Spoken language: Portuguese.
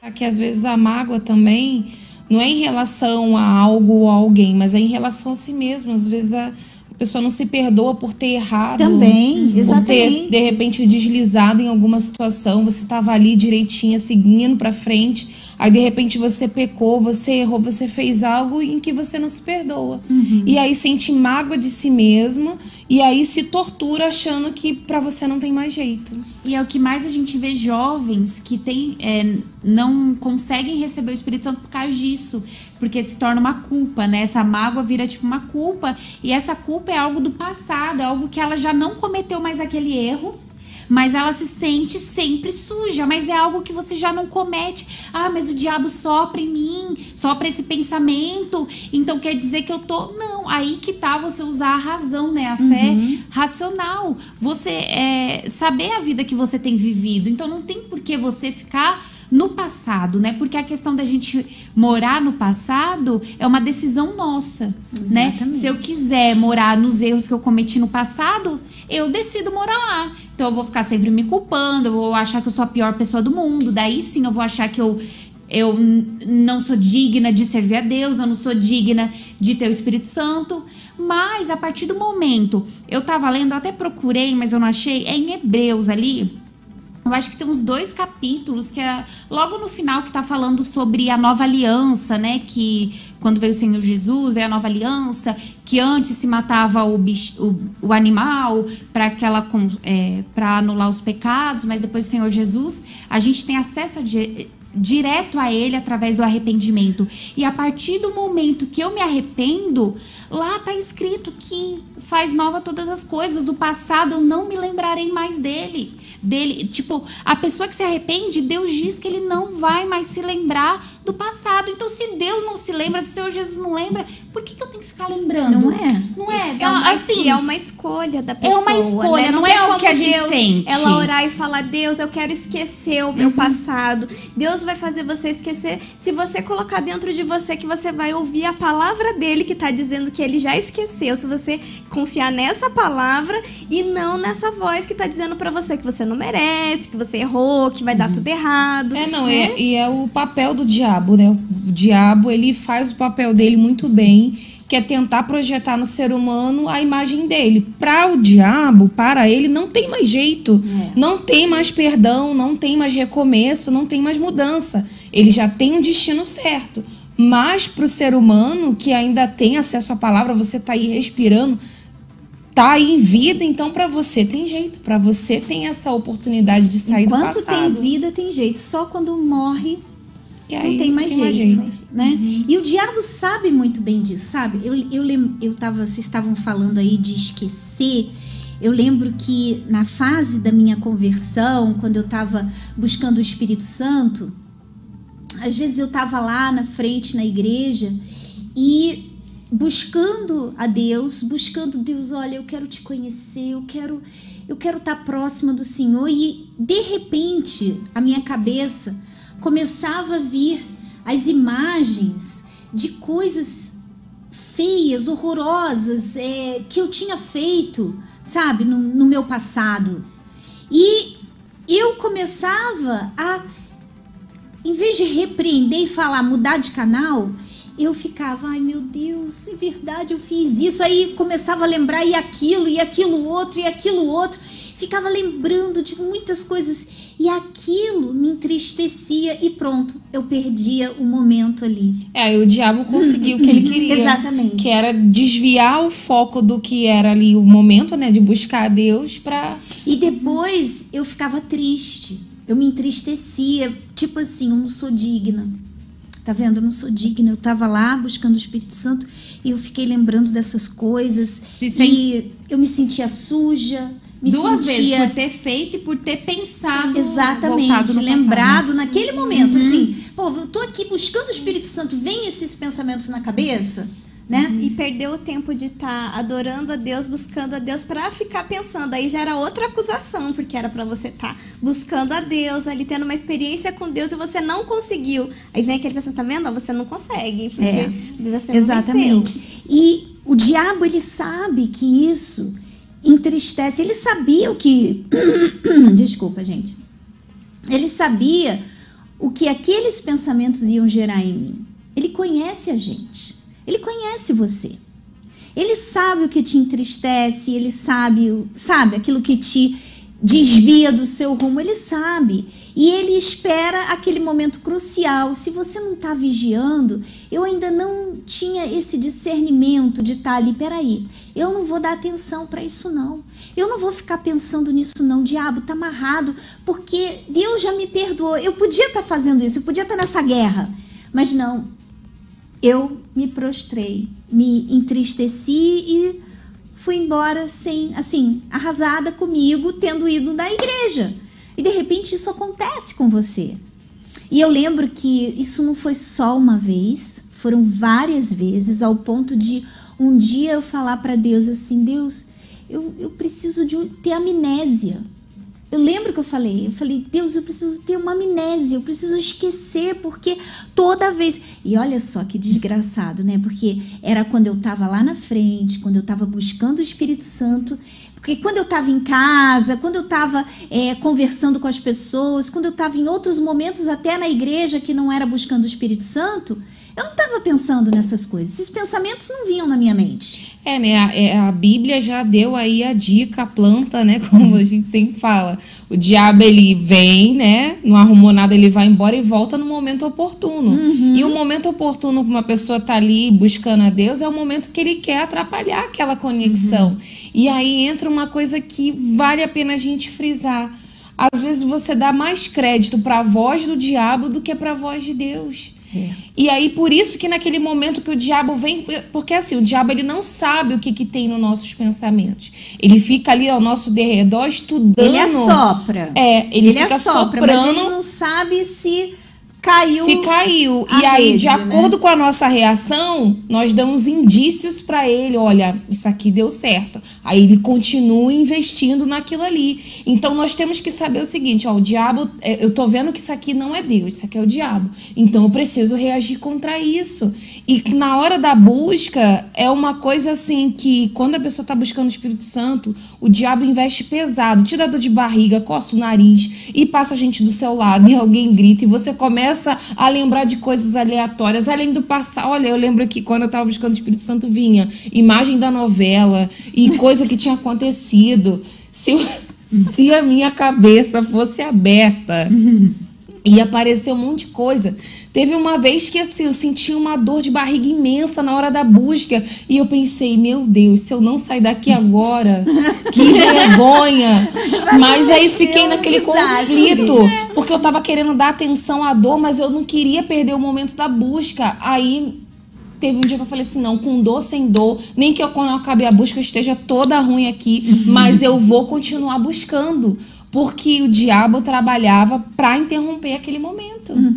Que às vezes a mágoa também não é em relação a algo ou a alguém, mas é em relação a si mesmo. Às vezes a pessoa não se perdoa por ter errado. Também, exatamente. Por ter, de repente, deslizado em alguma situação. Você estava ali direitinha, seguindo para frente. Aí, de repente, você pecou, você errou, você fez algo em que você não se perdoa. E aí sente mágoa de si mesmo. E aí se tortura achando que para você não tem mais jeito. E é o que mais a gente vê jovens que não conseguem receber o Espírito Santo por causa disso. Porque se torna uma culpa, né? Essa mágoa vira tipo uma culpa. E essa culpa é algo do passado, é algo que ela já não cometeu mais aquele erro. Mas ela se sente sempre suja, mas é algo que você já não comete. Ah, mas o diabo sopra em mim, sopra esse pensamento, então quer dizer que eu tô... Não, aí que tá você usar a razão, né? A fé racional. Você saber a vida que você tem vivido. Então não tem por que você ficar no passado, né? Porque a questão da gente morar no passado é uma decisão nossa, né? Se eu quiser morar nos erros que eu cometi no passado, eu decido morar lá. Então eu vou ficar sempre me culpando, eu vou achar que eu sou a pior pessoa do mundo, daí sim eu vou achar que eu não sou digna de servir a Deus, eu não sou digna de ter o Espírito Santo. Mas a partir do momento, eu tava lendo, eu até procurei, mas eu não achei, é em Hebreus ali. Eu acho que tem uns 2 capítulos que é logo no final que tá falando sobre a nova aliança, né? Que quando veio o Senhor Jesus, veio a nova aliança, que antes se matava o animal para anular os pecados, mas depois do Senhor Jesus, a gente tem acesso direto a ele através do arrependimento. E a partir do momento que eu me arrependo, lá tá escrito que faz nova todas as coisas. O passado eu não me lembrarei mais dele. Tipo, a pessoa que se arrepende, Deus diz que ele não vai mais se lembrar do passado. Então, se Deus não se lembra, se o Senhor Jesus não lembra, por que eu tenho que ficar lembrando? Não é? Não é? É uma escolha da pessoa. É uma escolha, né? não é algo que a gente sente. Ela orar e falar, Deus, eu quero esquecer o meu passado. Deus vai fazer você esquecer se você colocar dentro de você que você vai ouvir a palavra dele que tá dizendo que ele já esqueceu. Se você confiar nessa palavra e não nessa voz que tá dizendo pra você que você não merece, que você errou, que vai dar tudo errado. E é o papel do diabo, né? O diabo, ele faz o papel dele muito bem, que é tentar projetar no ser humano a imagem dele. Para o diabo, para ele, não tem mais jeito. Não tem mais perdão, não tem mais recomeço, não tem mais mudança. Ele já tem um destino certo. Mas para o ser humano, que ainda tem acesso à palavra, você tá aí respirando, tá aí em vida, então para você tem jeito, para você tem essa oportunidade de sair do passado. Enquanto tem vida, tem jeito. Só quando morre, não tem mais jeito. Né? E o diabo sabe muito bem disso, sabe? Vocês estavam falando aí de esquecer. Eu lembro que na fase da minha conversão, quando eu estava buscando o Espírito Santo, às vezes eu estava lá na frente, na igreja, e buscando a Deus, olha, eu quero te conhecer, eu quero estar próxima do Senhor. E de repente a minha cabeça começava a vir as imagens de coisas feias, horrorosas, que eu tinha feito, sabe, no meu passado. E eu começava a, em vez de repreender e falar, mudar de canal, eu ficava, ai meu Deus, é verdade, eu fiz isso. Aí começava a lembrar e aquilo outro. Ficava lembrando de muitas coisas e aquilo me entristecia e pronto, eu perdia o momento ali. O diabo conseguiu o que ele queria. Exatamente. Que era desviar o foco do que era ali o momento, né, de buscar a Deus para... E depois eu ficava triste, eu me entristecia, tipo assim, eu não sou digna. Tá vendo? Eu não sou digna. Eu tava lá buscando o Espírito Santo e eu fiquei lembrando dessas coisas. E eu me sentia suja. Duas vezes, por ter feito e por ter pensado. Exatamente, lembrado naquele momento. Assim, pô, eu tô aqui buscando o Espírito Santo, vem esses pensamentos na cabeça, né? E perdeu o tempo de estar adorando a Deus, buscando a Deus para ficar pensando. Aí já era outra acusação, porque era para você estar buscando a Deus, ali tendo uma experiência com Deus e você não conseguiu. Aí vem aquele pensamento, tá vendo? Você não consegue, porque você não exatamente. venceu. E o diabo, ele sabe que isso entristece. Ele sabia o que... Desculpa, gente. Ele sabia o que aqueles pensamentos iam gerar em mim. Ele conhece a gente. Ele conhece você. Ele sabe o que te entristece, ele sabe aquilo que te desvia do seu rumo, ele sabe. E ele espera aquele momento crucial. Se você não está vigiando, eu ainda não tinha esse discernimento de estar ali, peraí, eu não vou dar atenção para isso não. Eu não vou ficar pensando nisso não, o diabo está amarrado, porque Deus já me perdoou. Eu podia estar fazendo isso, eu podia estar nessa guerra, mas não. Eu me prostrei, me entristeci e fui embora arrasada comigo, tendo ido na igreja. E de repente isso acontece com você. E eu lembro que isso não foi só uma vez, foram várias vezes, ao ponto de um dia eu falar para Deus assim, Deus, eu preciso de ter amnésia. Eu lembro que eu falei, Deus, eu preciso ter uma amnésia, eu preciso esquecer, porque toda vez... E olha só que desgraçado, né? Porque era quando eu estava lá na frente, quando eu estava buscando o Espírito Santo, porque quando eu estava em casa, quando eu estava conversando com as pessoas, quando eu estava em outros momentos, até na igreja, que não era buscando o Espírito Santo, eu não estava pensando nessas coisas. Esses pensamentos não vinham na minha mente. Né? A Bíblia já deu aí a dica, a planta, né? Como a gente sempre fala. O diabo, ele vem, né? Não arrumou nada, ele vai embora e volta no momento oportuno. Uhum. E o momento oportuno que uma pessoa tá ali buscando a Deus é o momento que ele quer atrapalhar aquela conexão. Uhum. E aí entra uma coisa que vale a pena a gente frisar. Às vezes você dá mais crédito para a voz do diabo do que para a voz de Deus. E aí por isso que naquele momento que o diabo vem, porque assim, o diabo ele não sabe o que tem nos nossos pensamentos, ele fica ali ao nosso derredor estudando, ele assopra, ele fica soprando, mas ele não sabe se caiu. E aí, de acordo com a nossa reação, nós damos indícios para ele, olha, isso aqui deu certo. Aí ele continua investindo naquilo ali. Então nós temos que saber o seguinte, ó, o diabo, eu tô vendo que isso aqui não é Deus, isso aqui é o diabo. Então eu preciso reagir contra isso. E na hora da busca, é uma coisa assim que quando a pessoa tá buscando o Espírito Santo, o diabo investe pesado, te dá dor de barriga, coça o nariz e passa a gente do seu lado e alguém grita e você começa a lembrar de coisas aleatórias, além do passado. Olha, eu lembro que quando eu estava buscando o Espírito Santo vinha imagem da novela e coisa que tinha acontecido. Se a minha cabeça fosse aberta, ia aparecer um monte de coisa. Teve uma vez que assim, eu senti uma dor de barriga imensa na hora da busca e eu pensei, meu Deus, se eu não sair daqui agora, que vergonha. Mas aí fiquei naquele conflito, porque eu tava querendo dar atenção à dor, mas eu não queria perder o momento da busca. Aí teve um dia que eu falei assim, não, com dor, sem dor, nem que quando eu acabe a busca eu esteja toda ruim aqui, mas eu vou continuar buscando, porque o diabo trabalhava para interromper aquele momento.